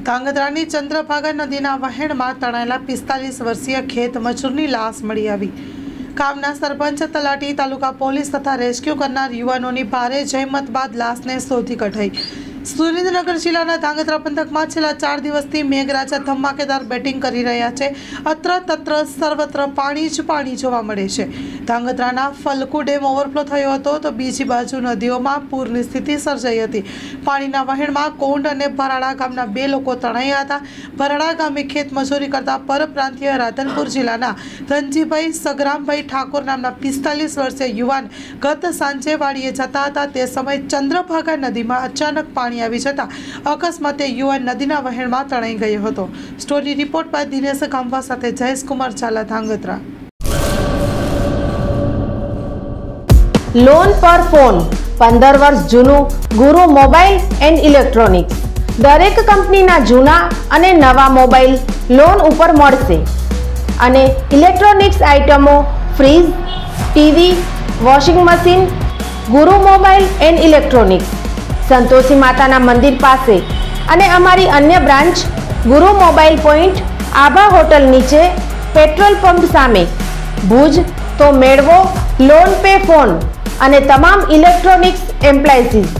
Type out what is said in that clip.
ધાંગધ્રાની ચંદ્રભાગા નદીના વહેણમાં તણાયેલા 45 વર્ષીય ખેત મજૂરની લાશ મળી આવી। ગામના સરપંચ, તલાટી, તાલુકા પોલીસ તથા રેસ્ક્યુ કરનાર યુવાનોની ભારે જહેમત બાદ લાશને શોધી કઢાઈ। સુરેન્દ્રનગર જિલ્લાના ધાંગધ્રા પંથકમાં છેલ્લા 4 દિવસથી મેઘરાજા ધમાકેદાર બેટિંગ કરી રહ્યા છે। અત્ર તત્ર સર્વત્ર પાણી જ પાણી જોવા મળે છે। ધાંગધ્રાના ફલકુ ડેમ ઓવરફ્લો થયો હતો તો બીજી બાજુ નદીઓમાં પૂરની સ્થિતિ સર્જાઈ હતી। પાણીના વહેણમાં કોંડ અને ભરાડા ગામના 2 લોકો તણાયા હતા। ભરાડા ગામે ખેત મજૂરી કરતા પરપ્રાંતીય રાધનપુર જિલ્લાના ધનજીભાઈ સગરામભાઈ ઠાકોર નામના 45 વર્ષીય યુવાન ગત સાંજે વાડીએ જતા હતા। તે સમયે ચંદ્રભાગા નદીમાં અચાનક પાણી આવી જતા અકસ્માતે યુવાન નદીના વહેણમાં તણાઈ ગયો હતો। સ્ટોરી રિપોર્ટ બાદ દિનેશ ગામવા સાથે જયેશકુમાર ઝાલા, ધાંગધ્રા। લોન પર ફોન 15 વર્ષ જૂનું ગુરુ મોબાઈલ એન્ડ ઇલેક્ટ્રોનિક્સ। દરેક કંપનીના જૂના અને નવા મોબાઈલ લોન ઉપર મળશે અને ઇલેક્ટ્રોનિક્સ આઇટમો fridge, TV, washing machine. Guru mobile and electronics Santoshi માતાના મંદિર પાસે અને અમારી અન્ય branch Guru mobile point Abha hotel નીચે પેટ્રોલ પંપ સામે ભુજ। તો મેળવો લોન પે ફોન અને તમામ ઇલેક્ટ્રોનિક્સ એપ્લાયન્સીસ।